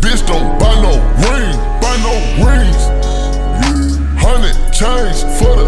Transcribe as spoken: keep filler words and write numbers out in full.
bitch don't buy no ring, buy no rings. Hundred chains for the